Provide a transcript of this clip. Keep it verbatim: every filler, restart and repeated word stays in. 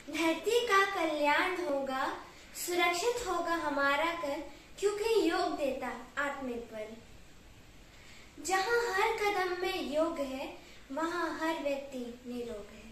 धरती का कल्याण होगा, सुरक्षित होगा हमारा कर, क्योंकि योग देता आत्मिक बल। जहाँ हर कदम में योग है, वहाँ हर व्यक्ति निरोग है।